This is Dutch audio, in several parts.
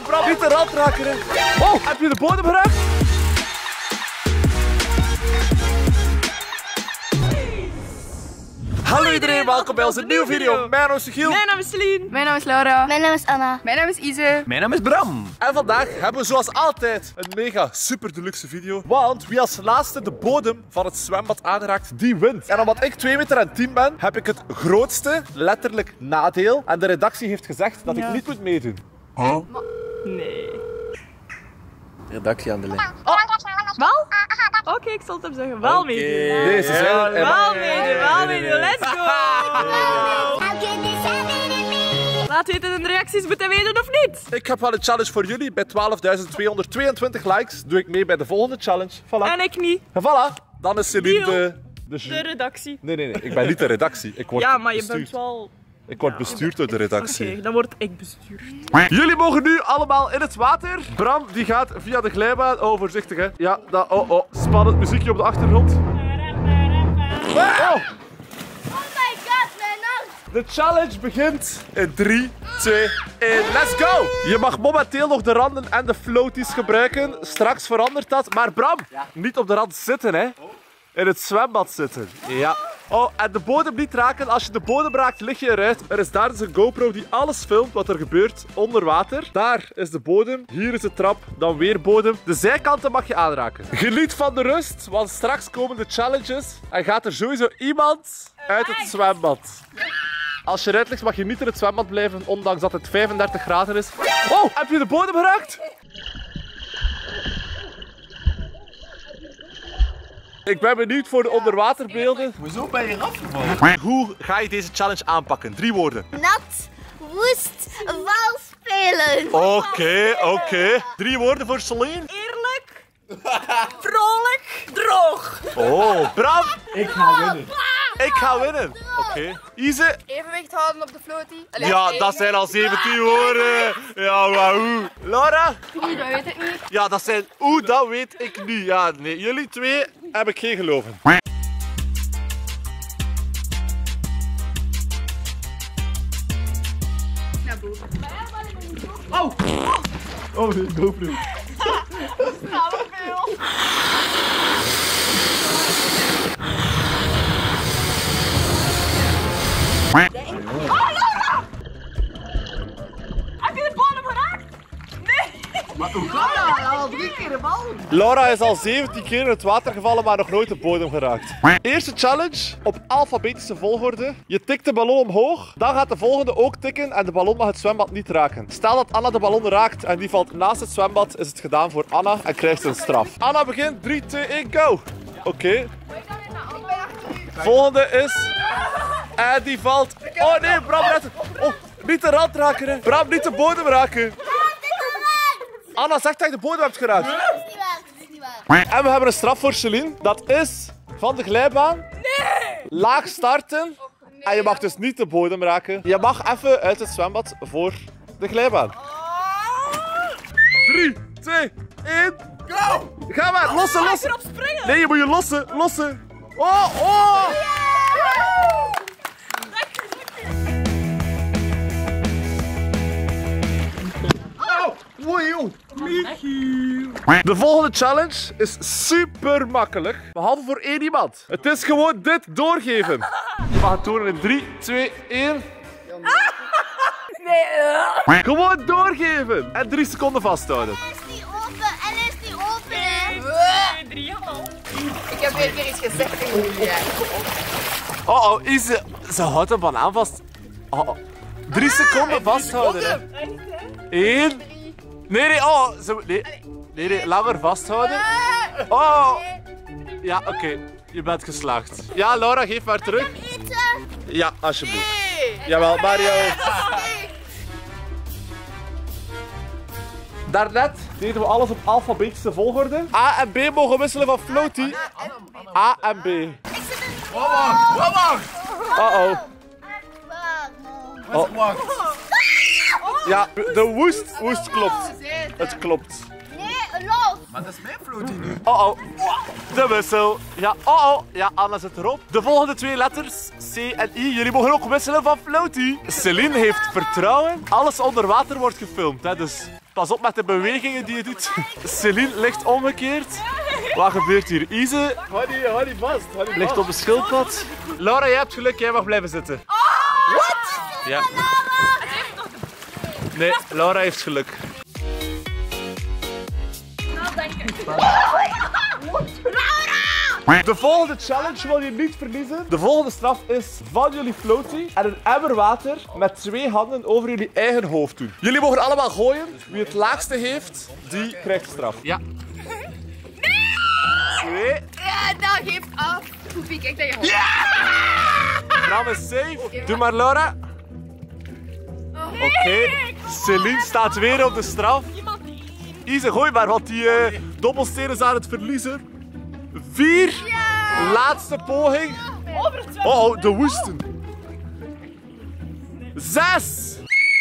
Bram, niet de rand raken. Hè. Oh, heb je de bodem geraakt? Hallo iedereen, welkom bij onze nieuwe video. Mijn naam is Giel. Mijn naam is Celine. Mijn naam is Laura. Mijn naam is Anna. Mijn naam is Ise. Mijn naam is Bram. En vandaag hebben we zoals altijd een mega super deluxe video. Want wie als laatste de bodem van het zwembad aanraakt, die wint. En omdat ik 2,10 meter ben, heb ik het grootste, letterlijk, nadeel. En de redactie heeft gezegd dat ik niet moet meedoen. Nee. Redactie aan de lijn. Wel? Oké, ik zal het hem zeggen. Wel meedoen. Nee, ze zijn er. Wel meedoen. Let's go. Laat weten in de reacties, moeten wij doen of niet? Ik heb wel een challenge voor jullie. Bij 12.222 likes doe ik mee bij de volgende challenge. Voilà. En ik niet. En voilà. Dan is Celine Deal. de De redactie. Nee, ik ben niet de redactie. Ik word Ja, maar je bestuurd. bent wel... Ik word bestuurd door de redactie. Oké, dan word ik bestuurd. Jullie mogen nu allemaal in het water. Bram die gaat via de glijbaan. Oh, voorzichtig hè. Ja, dat, oh. Spannend muziekje op de achtergrond. Oh. Oh my god, mijn arm! De challenge begint in 3, 2, 1. Let's go! Je mag momenteel nog de randen en de floaties gebruiken. Straks verandert dat. Maar Bram, niet op de rand zitten hè. In het zwembad zitten. Ja. Oh, en de bodem niet raken. Als je de bodem raakt, lig je eruit. Er is daar dus een GoPro die alles filmt wat er gebeurt onder water. Daar is de bodem. Hier is de trap. Dan weer bodem. De zijkanten mag je aanraken. Geniet van de rust, want straks komen de challenges. En gaat er sowieso iemand uit het zwembad. Als je eruit ligt, mag je niet in het zwembad blijven, ondanks dat het 35 graden is. Oh, heb je de bodem geraakt? Ik ben benieuwd voor de onderwaterbeelden. Hoezo ben je afgevallen? Hoe ga je deze challenge aanpakken? 3 woorden. Nat, woest, vals spelen. Oké. 3 woorden voor Celine. Eerlijk, vrolijk, droog. Oh, Bram. Ik ga winnen. Ik ga winnen. Oké. Ise. Evenwicht houden op de floatie. Ja, dat zijn al 17 woorden. Ja, wauw. Laura. Dat weet ik niet. Ja, dat zijn dat weet ik nu. Ja, nee, jullie twee heb ik geen geloof in. Oh, de GoPro. Heb je de bodem geraakt? Maar hoe kan dat? Al 3 keer de bal. Laura is al 17 keer in het water gevallen, maar nog nooit de bodem geraakt. Eerste challenge op alfabetische volgorde. Je tikt de ballon omhoog, dan gaat de volgende ook tikken en de ballon mag het zwembad niet raken. Stel dat Anna de ballon raakt en die valt naast het zwembad, is het gedaan voor Anna en krijgt ze een straf. Anna begint, 3, 2, 1, go! Oké. Volgende is... En die valt... Oh nee, Bram, oh, niet de rand raken. Hè. Bram, niet de bodem raken. Anna zegt dat je de bodem hebt geraakt. Dat is niet waar. En we hebben een straf voor Celine. Dat is van de glijbaan. Laag starten. En je mag dus niet de bodem raken. Je mag even uit het zwembad voor de glijbaan. 3, 2, 1. Go! Ga maar, lossen. Erop springen. Nee, je moet je lossen. Oh. De volgende challenge is super makkelijk, behalve voor 1 iemand. Het is gewoon dit doorgeven. Je mag het doen in 3, 2, 1. Nee. Gewoon doorgeven en 3 seconden vasthouden. En is die open, hè? 3, hallo. Ik heb weer iets gezegd tegen jullie. Oh, Ise, ze houdt een banaan vast. 3 seconden vasthouden, hè. 1. Nee, nee, langer vasthouden. Oh. Ja, oké. Je bent geslaagd. Ja, Laura, geef maar terug. Eten. Ja, alsjeblieft. Jawel, Mario. Daarnet deden we alles op alfabetische volgorde. A en B mogen wisselen van floatie. A en B. Wacht! Uh-oh. Wacht. Ja, de woest klopt. Het klopt. Nee, los. Maar dat is mijn floatie nu. Oh. De wissel. Ja, Ja, Anna zit erop. De volgende 2 letters, C en I. Jullie mogen ook wisselen van floatie. Celine heeft vertrouwen. Alles onder water wordt gefilmd, hè, dus pas op met de bewegingen die je doet. Celine ligt omgekeerd. Wat gebeurt hier? Ise Hou die vast. ligt op een schildpad. Laura, jij hebt geluk. Jij mag blijven zitten. Wat? Ja. Nee, Laura heeft geluk. De volgende challenge wil je niet verliezen. De volgende straf is van jullie floatie en een emmer water met 2 handen over jullie eigen hoofd doen. Jullie mogen allemaal gooien. Wie het laagste heeft, die krijgt straf. Ja. 2. Ja, dat geeft af. Poepie, kijk dat je hoort. Bram is safe. Doe maar, Laura. Oké. Celine staat weer op de straf. Ise, gooi maar, want die dobbelsteen is aan het verliezen. 4. Laatste poging. Oh, de woesten. 6.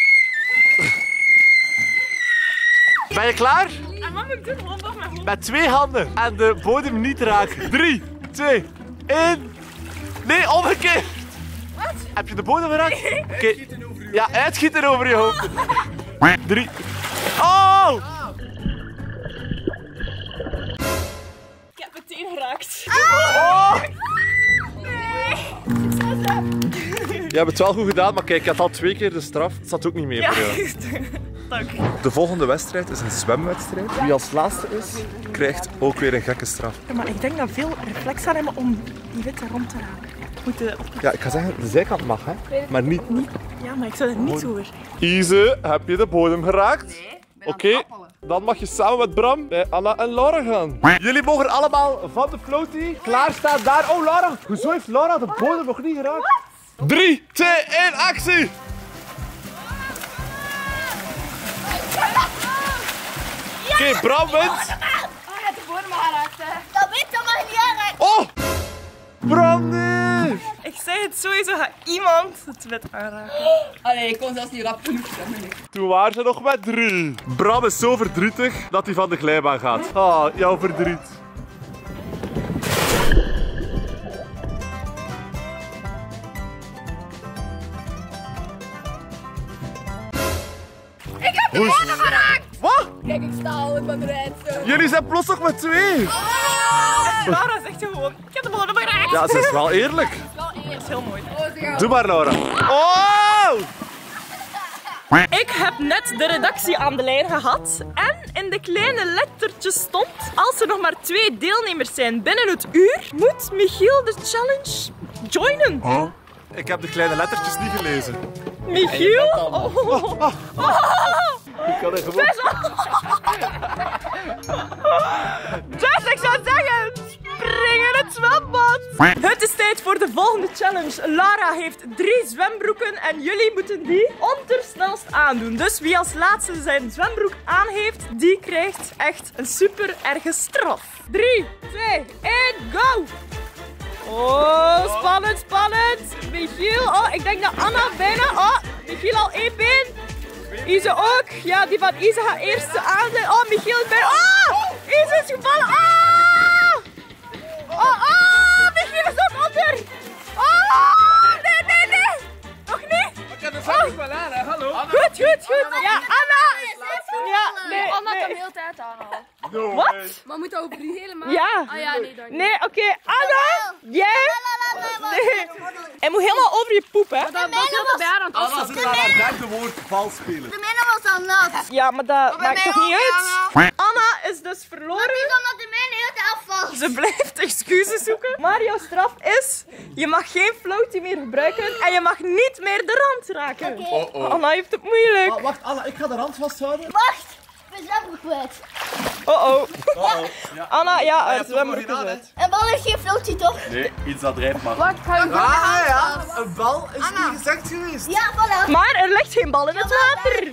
Ben je klaar? En wat moet ik doen? Gewoon nog met gewoon. Met 2 handen en de bodem niet raken. 3, 2, 1. Nee, omgekeerd. Wat? Heb je de bodem geraakt? Oké. Ja, uitschieten over je hoofd. 3. Oh! Ik heb meteen geraakt. Oh! Je hebt het wel goed gedaan, maar kijk, ik had al 2 keer de straf. Het zat ook niet mee Ja, voor jou. dank. De volgende wedstrijd is een zwemwedstrijd. Wie als laatste is, krijgt ook weer een gekke straf. Ja, maar ik denk dat veel reflex gaan hebben om die witte rond te raken. Ja, ik ga zeggen, de zijkant mag, hè? Maar niet. Ja, maar ik zou het niet zo weer. Ise, heb je de bodem geraakt? Nee, Oké, dan mag je samen met Bram bij Anna en Laura gaan. Jullie mogen allemaal van de floatie klaarstaan daar. Oh, Laura, hoezo heeft Laura de bodem nog niet geraakt? 3, 2, 1, actie! Oké, Bram wint. je hebt de bodem geraakt, hè. Dat weet je maar niet aanraken. Oh! Bram, nee! Ik zei het sowieso, gaat iemand het wit aanraken. Allee, ik kon zelfs niet rap genoeg zwemmen. Toen waren ze nog met 3. Bram is zo verdrietig dat hij van de glijbaan gaat. Ah, jouw verdriet. Ik heb de bodem geraakt! Wat? Kijk, ik sta al, ik ben eruit. Jullie zijn plots nog met 2. Laura zegt gewoon, ik heb de bodem geraakt. Ja, ze is wel eerlijk. Wel Dat eerst. is heel mooi. Oh, ze gaan. Doe maar, Laura. Oh! Ik heb net de redactie aan de lijn gehad en in de kleine lettertjes stond: als er nog maar 2 deelnemers zijn binnen het uur, moet Michiel de challenge joinen. Oh. Ik heb de kleine lettertjes niet gelezen. Michiel? Oh. Ik kan er gewoon... Dus ik zou zeggen, spring in het zwembad. Het is tijd voor de volgende challenge. Lara heeft 3 zwembroeken en jullie moeten die ondersnelst aandoen. Dus wie als laatste zijn zwembroek aan heeft, die krijgt echt een super erge straf. 3, 2, 1, go! Oh, spannend, spannend. Michiel, oh, ik denk dat Anna bijna... Oh, Michiel al 1 been. Ise ook. Ja, die van Ise gaat eerst aan zijn. Oh, Michiel is bijna... Oh, Ise is gevallen. Oh, Michiel is ook onder. Oh, nee. Nog niet. Ik heb de zakjes wel aan, hè? Hallo? Goed. Ja, Anna. Ja, nee, Anna had de nee. hele tijd aan al. No Wat? way. Maar moet ook helemaal... Ja. Ah ja, nee, dank je. Nee, oké. Anna, jij... Nee. Hij moet helemaal over je poep, hè? Dat was heel veel bij haar aan het Anna afstappen. zit aan haar derde woord vals spelen. De mijne was al nat. Ja, maar dat bij maakt mij toch niet ook, uit? Anna is dus Dat verloren. is omdat de mijne heel te afvalt. Ze blijft excuses zoeken. Maar jouw straf is, je mag geen floatie meer gebruiken en je mag niet meer de rand raken. Anna heeft het moeilijk. Oh, wacht, Anna, ik ga de rand vasthouden. Wacht, ik ben zwembroek kwijt. Anna, ja, hebt het toch nog zwembroek is gedaan, hè? uit. En bal heeft geen floatie, toch? Nee, iets dat drijft maar. Wacht, ga je Ah ja, een bal is niet gezegd geweest. Ja, voilà. Maar er ligt geen bal in het water.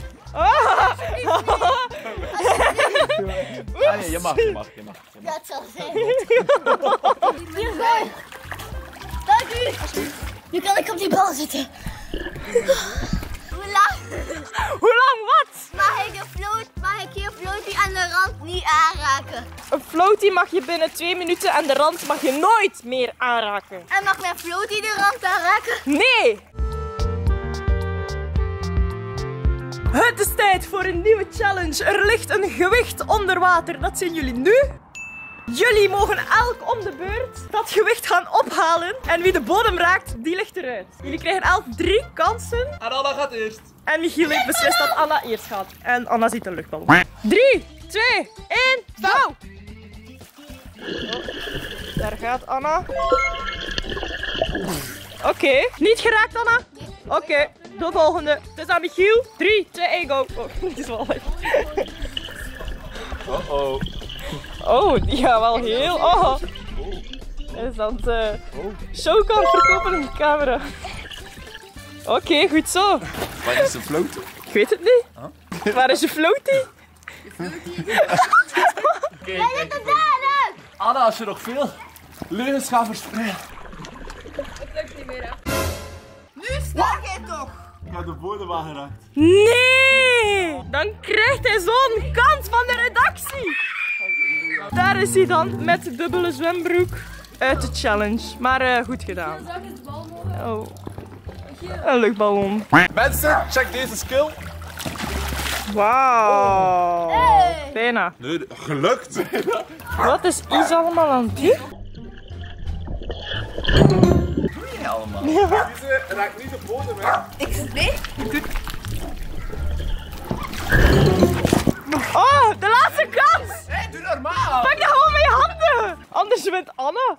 Je mag. Ja, het zal zijn. Hier, gooi. Dank u. Nu kan ik op die bal zitten. Hoe lang Hoe lang wat? mag ik geen floatie aan de de rand niet aanraken. Een floatie mag je binnen 2 minuten en de rand mag je nooit meer aanraken. En mag mijn floatie de rand aanraken? Nee! Het is tijd voor een nieuwe challenge. Er ligt een gewicht onder water. Dat zien jullie nu. Jullie mogen elk om de beurt dat gewicht gaan ophalen. En wie de bodem raakt, die ligt eruit. Jullie krijgen elk 3 kansen. En Anna gaat eerst. En Michiel heeft beslist dat Anna eerst gaat. En Anna ziet een luchtballon. 3, 2, 1, go! Daar gaat Anna. Oké. Niet geraakt, Anna? Oké. De volgende. Het is aan Michiel. 3, 2, 1, go. Oh, dit is wel leuk. Oh. Oh, die gaat wel heel... Oh. Hij is aan het show kan verkopen in de camera. Oké, goed zo. Waar is de float? Ik weet het niet. Huh? Waar is je floatie? Kijk. Anna, als je nog veel leugens gaat verspreiden. Het lukt niet meer, hè. Nu sta jij toch? Ik heb de bodem aangeraakt. Nee! Dan krijgt hij zo'n kans van de redactie. Daar is hij dan met de dubbele zwembroek uit de challenge. Maar goed gedaan. Zou ik het bal mogen? Oh. Een luchtballon. Mensen, check deze skill. Wauw. Bijna. Nee, gelukt. Wat is Is allemaal aan het doen? Allemaal. Deze raakt niet de bodem, hè. Oh, de laatste kans! Hé, doe normaal. Pak dat gewoon met je handen! Anders wint Anna.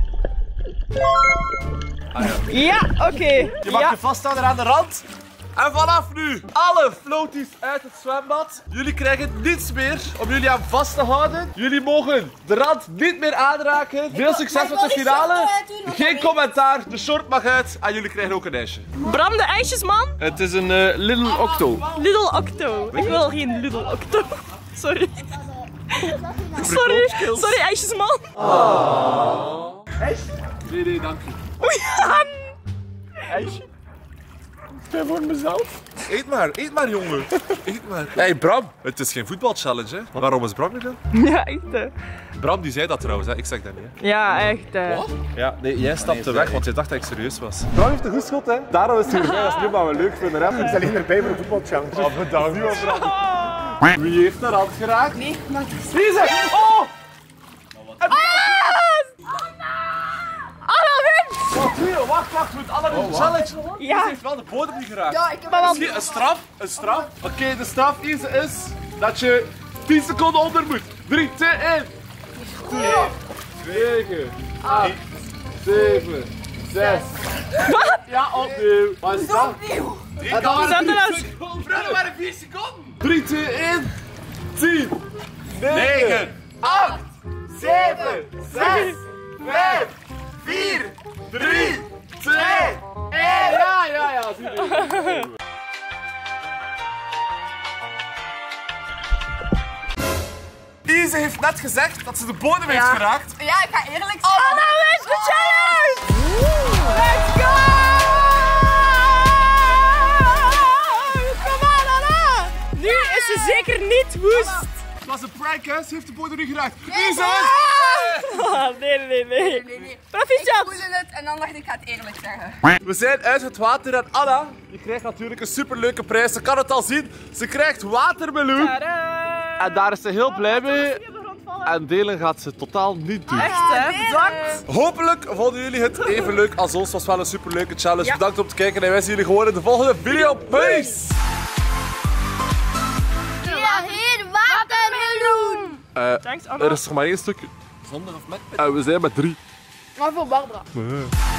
Ja, oké. Je mag je vasthouden aan de rand. En vanaf nu, alle floaties uit het zwembad. Jullie krijgen niets meer om jullie aan vast te houden. Jullie mogen de rand niet meer aanraken. Veel succes met de finale. Geen commentaar, de short mag uit. En jullie krijgen ook een ijsje. Bram de ijsjesman. Het is een Little Octo. Lidl Octo. Ik wil geen Lidl Octo. Sorry. Sorry ijsjesman. Nee, dank je. Ja. ijsje. Ben voor mezelf. Eet maar jongen. Eet maar. Hey Bram, het is geen voetbalchallenge hè. Waarom is Bram niet dan? Ja, echt. Bram die zei dat trouwens, hè. Ik zeg dat niet. Hè. Ja, echt. Wat? Ja, nee, jij stapte weg, want je dacht dat ik serieus was. Bram heeft een goed schot, hè? Daarom is hij erbij, dat is niet wat we leuk vinden. Hè? Hij is alleen erbij voor de voetbalchallenge. Oh, bedankt. Wie heeft de rand geraakt? Nee, maar... Wie is het? Oh! Anna wint! Wacht, moet Anna doen de challenge. Ja. Ze heeft wel de bodem niet geraakt. Ja, ik heb Misschien een straf? Oké, de straf is dat je 10 seconden onder moet. 3, 2, 1. 10, 9, 8, 7, 6. Ja, opnieuw. Wat is dat? Zet eruit. Dat waren 4 seconden. 3, 2, 1. 10, 9, 8, 7, 6, 5, 4, 3, 2, 1. Ja. Zie je. Ise heeft net gezegd dat ze de bodem heeft geraakt. Ja, ik ga eerlijk zijn. Anna wint de challenge! Let's go! Kom aan, Anna! Nu is ze zeker niet woest. Het was een prank, hè? Ze heeft de bodem niet geraakt. Ise! Nee. Ik Proficiat! voelde het en dan dacht ik, ik ga het eerlijk zeggen. We zijn uit het water en Anna, die krijgt natuurlijk een superleuke prijs. Ze kan het al zien. Ze krijgt watermeloen. Tadaa! En daar is ze heel blij mee. En delen gaat ze totaal niet doen. Echt, hè? Bedankt! Hopelijk vonden jullie het even leuk als ons. Het was wel een superleuke challenge. Bedankt om te kijken en wij zien jullie gewoon in de volgende video. Peace! Ja, hier watermeloen. Thanks, Anna. Er is nog maar 1 stukje. Zonder of met? En we zijn met 3. Maar voor Barbara.